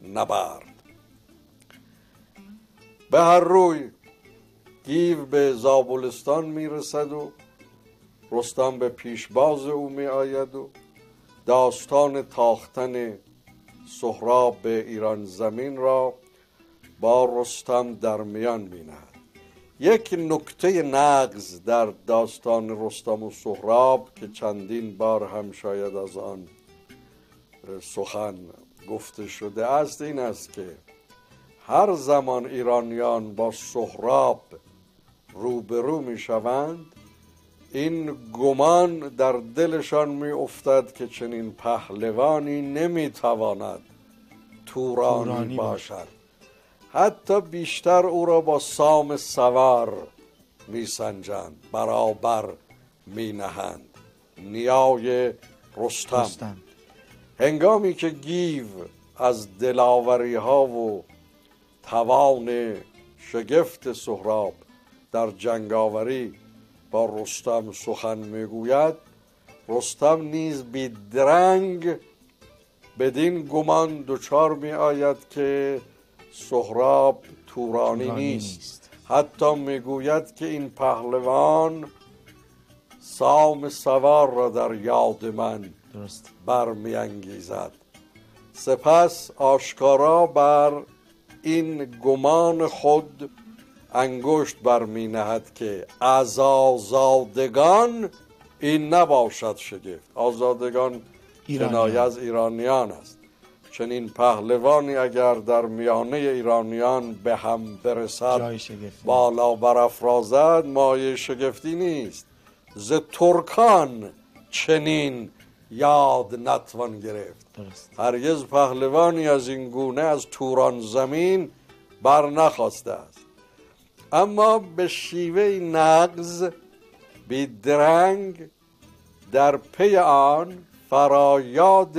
نبرد. به هر روی گیو به زابلستان میرسد و رستم به پیشباز او می آید و داستان تاختن سهراب به ایران زمین را با رستم در میان می نهد. یک نکته نغز در داستان رستم و سهراب که چندین بار هم شاید از آن سخن گفته شده است این است که هر زمان ایرانیان با سهراب روبرو می شوند این گمان در دلشان می افتد که چنین پهلوانی نمی تواند تورانی باشد. حتی بیشتر او را با سام سوار می سنجند، برابر می نهند. نیای رستم هنگامی که گیو از دلاوری ها و توان شگفت سهراب در جنگاوری با رستم سخن میگوید، رستم نیز بیدرنگ بدین گمان دچار می آید که سهراب تورانی نیست. حتی میگوید که این پهلوان سام سوار را در یاد من برمیانگیزد. سپس آشکارا بر این گمان خود انگشت برمی نهد که از آزادگان این نباشد شگفت. آزادگان کنایه از ایرانیان است. چنین پهلوانی اگر در میانه ایرانیان به هم برسد بالا برافرازد مایه شگفتی نیست. ز ترکان چنین یاد نتوان گرفت. هرگز پهلوانی از این گونه از توران زمین بر نخواسته است. اما به شیوه نغز بیدرنگ در پی آن فرایاد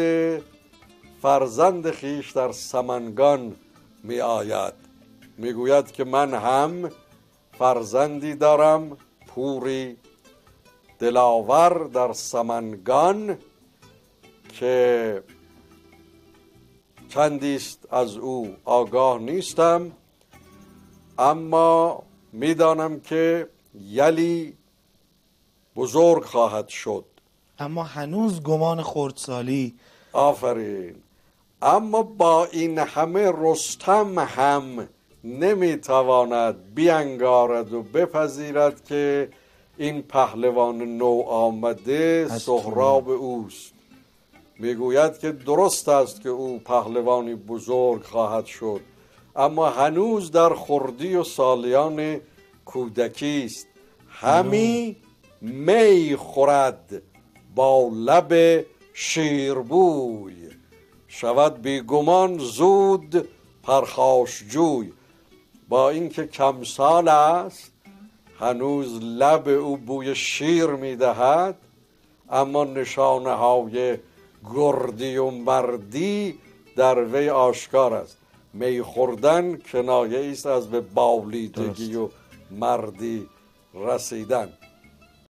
فرزند خیش در سمنگان می آید. می گوید که من هم فرزندی دارم، پوری دلاور در سمنگان که چندیست از او آگاه نیستم، اما میدانم که یلی بزرگ خواهد شد. اما هنوز گمان خردسالی. آفرین. اما با این همه رستم هم نمیتواند بیانگارد و بپذیرد که این پهلوان نو آمده سهراب اوست. میگوید که درست است که او پهلوانی بزرگ خواهد شد، اما هنوز در خردی و سالیان کودکی است. همی می خورد با لب شیربوی، شود بیگمان زود پرخاشجوی. با اینکه کم سال است هنوز لب او بوی شیر میدهد، اما نشانه های گردی و مردی در وی آشکار است. می خوردن کنایه است از به بالیدگی و مردی رسیدن.